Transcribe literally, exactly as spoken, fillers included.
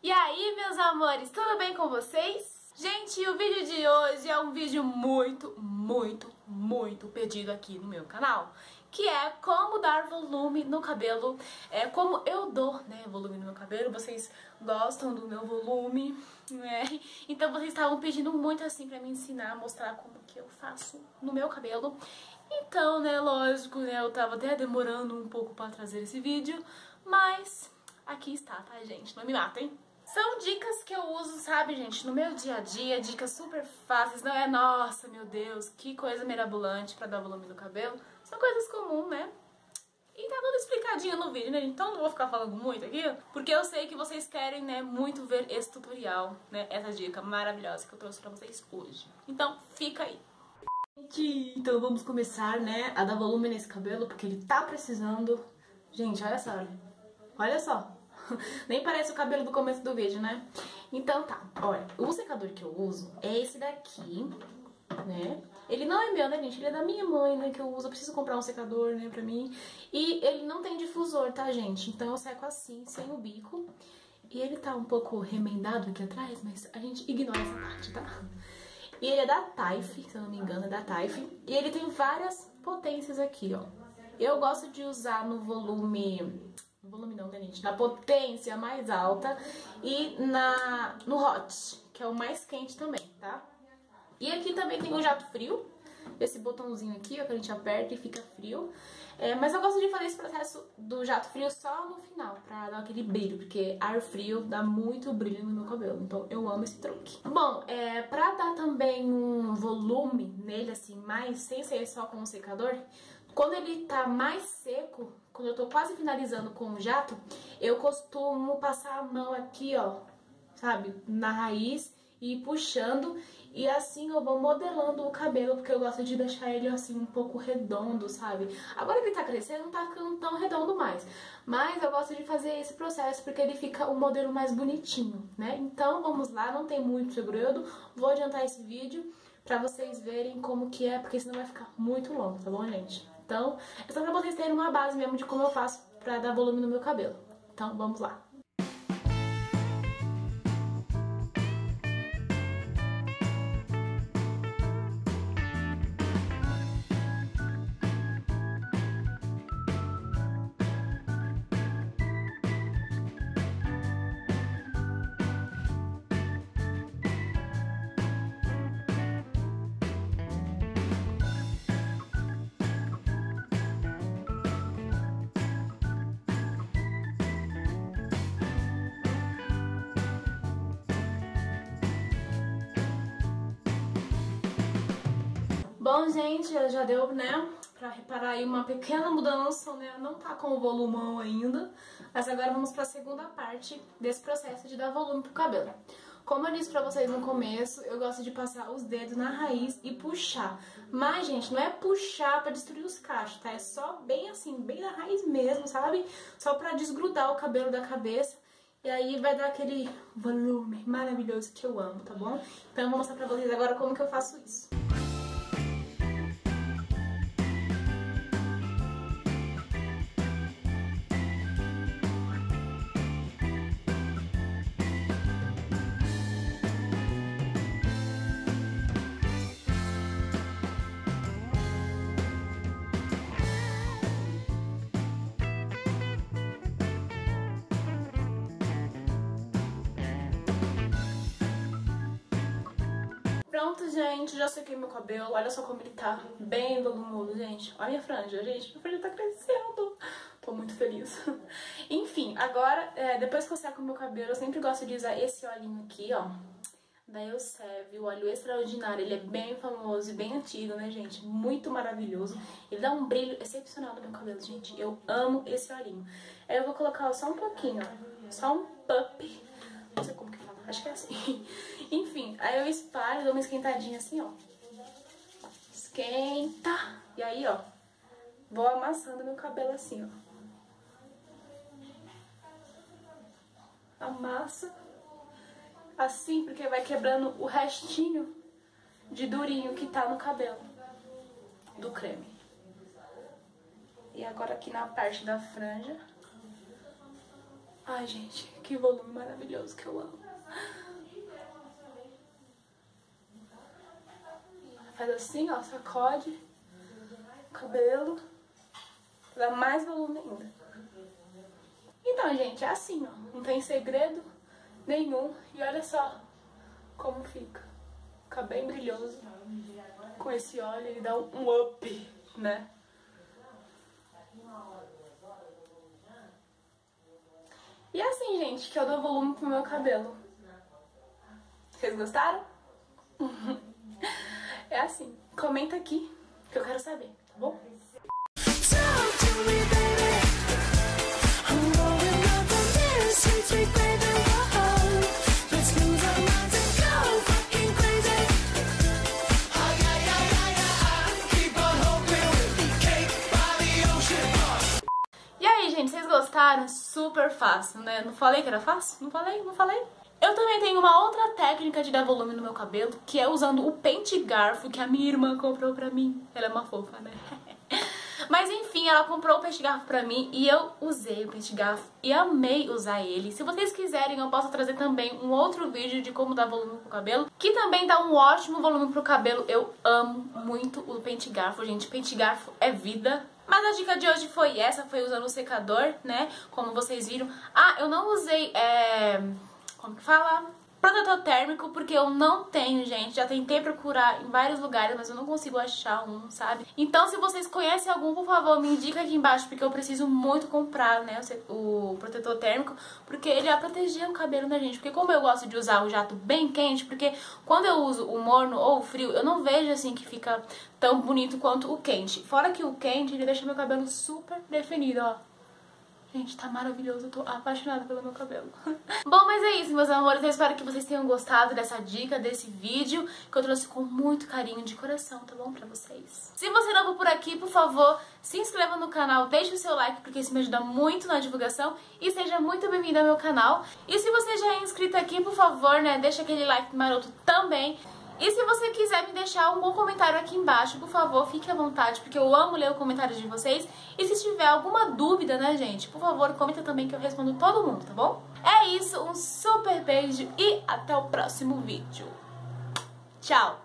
E aí, meus amores, tudo bem com vocês? Gente, o vídeo de hoje é um vídeo muito, muito, muito pedido aqui no meu canal, que é como dar volume no cabelo, é como eu dou, né, volume no meu cabelo. Vocês gostam do meu volume, né? Então vocês estavam pedindo muito assim pra me ensinar, mostrar como que eu faço no meu cabelo. Então, né, lógico, né, eu tava até demorando um pouco pra trazer esse vídeo, mas aqui está, tá, gente? Não me matem. São dicas que eu uso, sabe, gente, no meu dia a dia, dicas super fáceis, não é, nossa, meu Deus, que coisa mirabolante pra dar volume no cabelo. São coisas comuns, né? E tá tudo explicadinho no vídeo, né? Então não vou ficar falando muito aqui, porque eu sei que vocês querem, né, muito ver esse tutorial, né, essa dica maravilhosa que eu trouxe pra vocês hoje. Então fica aí. Gente, então vamos começar, né, a dar volume nesse cabelo, porque ele tá precisando. Gente, olha só, olha só. Nem parece o cabelo do começo do vídeo, né? Então tá, olha, o secador que eu uso é esse daqui, né? Ele não é meu, né, gente? Ele é da minha mãe, né, que eu uso. Eu preciso comprar um secador, né, pra mim. E ele não tem difusor, tá, gente? Então eu seco assim, sem o bico. E ele tá um pouco remendado aqui atrás, mas a gente ignora essa parte, tá? E ele é da Taif, se eu não me engano, é da Taif. E ele tem várias potências aqui, ó. Eu gosto de usar no volume... No volume não, né, gente? Na potência mais alta e na no hot, que é o mais quente também, tá? E aqui também tem o jato frio, esse botãozinho aqui, ó, que a gente aperta e fica frio. É, mas eu gosto de fazer esse processo do jato frio só no final, pra dar aquele brilho, porque ar frio dá muito brilho no meu cabelo, então eu amo esse truque. Bom, é, pra dar também um volume nele, assim, mais, sem ser só com o secador, quando ele tá mais seco, quando eu tô quase finalizando com o jato, eu costumo passar a mão aqui, ó, sabe, na raiz e ir puxando, e assim eu vou modelando o cabelo, porque eu gosto de deixar ele assim um pouco redondo, sabe? Agora que ele tá crescendo, não tá ficando tão redondo mais, mas eu gosto de fazer esse processo porque ele fica o modelo mais bonitinho, né? Então vamos lá, não tem muito segredo, vou adiantar esse vídeo pra vocês verem como que é, porque senão vai ficar muito longo, tá bom, gente? Então, é só pra vocês terem uma base mesmo de como eu faço pra dar volume no meu cabelo. Então, vamos lá. Bom, gente, já deu, né, pra reparar aí uma pequena mudança, né, não tá com o volumão ainda, mas agora vamos pra segunda parte desse processo de dar volume pro cabelo. Como eu disse pra vocês no começo, eu gosto de passar os dedos na raiz e puxar, mas, gente, não é puxar pra destruir os cachos, tá, é só bem assim, bem na raiz mesmo, sabe, só pra desgrudar o cabelo da cabeça. E aí vai dar aquele volume maravilhoso que eu amo, tá bom? Então eu vou mostrar pra vocês agora como que eu faço isso. Pronto, gente, já sequei meu cabelo, olha só como ele tá bem volumoso, gente. Olha a minha franja, gente, minha franja tá crescendo. Tô muito feliz. Enfim, agora, é, depois que eu seco o meu cabelo, eu sempre gosto de usar esse olhinho aqui, ó, da Elseve, o óleo extraordinário. Ele é bem famoso e bem antigo, né, gente? Muito maravilhoso. Ele dá um brilho excepcional no meu cabelo, gente. Eu amo esse olhinho. Aí eu vou colocar só um pouquinho, ó, só um pup. Não sei como que fala, acho que é assim. Enfim, aí eu espalho, dou uma esquentadinha assim, ó. Esquenta. E aí, ó, vou amassando meu cabelo assim, ó. Amassa. Assim, porque vai quebrando o restinho de durinho que tá no cabelo do creme. E agora aqui na parte da franja. Ai, gente, que volume maravilhoso que eu amo. Faz assim, ó, sacode o cabelo, dá mais volume ainda. Então, gente, é assim, ó, não tem segredo nenhum. E olha só como fica. Fica bem brilhoso. Com esse óleo ele dá um up, né? E é assim, gente, que eu dou volume pro meu cabelo. Vocês gostaram? É assim. Comenta aqui que eu quero saber, tá bom? E aí, gente, vocês gostaram? Super fácil, né? Não falei que era fácil? Não falei? Não falei? Eu também tenho uma outra técnica de dar volume no meu cabelo, que é usando o pente garfo que a minha irmã comprou pra mim. Ela é uma fofa, né? Mas enfim, ela comprou o pente garfo pra mim e eu usei o pente garfo e amei usar ele. Se vocês quiserem, eu posso trazer também um outro vídeo de como dar volume pro cabelo, que também dá um ótimo volume pro cabelo. Eu amo muito o pente garfo, gente. Pente garfo é vida. Mas a dica de hoje foi essa, foi usando o secador, né? Como vocês viram. Ah, eu não usei, é... como que fala? Protetor térmico, porque eu não tenho, gente. Já tentei procurar em vários lugares, mas eu não consigo achar um, sabe? Então, se vocês conhecem algum, por favor, me indica aqui embaixo, porque eu preciso muito comprar, né, o protetor térmico, porque ele vai proteger o cabelo da gente. Porque como eu gosto de usar o jato bem quente, porque quando eu uso o morno ou o frio, eu não vejo, assim, que fica tão bonito quanto o quente. Fora que o quente, ele deixa meu cabelo super definido, ó. Gente, tá maravilhoso, eu tô apaixonada pelo meu cabelo. Bom, mas é isso, meus amores, eu espero que vocês tenham gostado dessa dica, desse vídeo, que eu trouxe com muito carinho de coração, tá bom? Pra vocês. Se você não for por aqui, por favor, se inscreva no canal, deixe o seu like, porque isso me ajuda muito na divulgação, e seja muito bem-vindo ao meu canal. E se você já é inscrito aqui, por favor, né, deixa aquele like maroto também. E se você quiser me deixar um bom comentário aqui embaixo, por favor, fique à vontade, porque eu amo ler o comentário de vocês. E se tiver alguma dúvida, né, gente, por favor, comenta também que eu respondo todo mundo, tá bom? É isso, um super beijo e até o próximo vídeo. Tchau!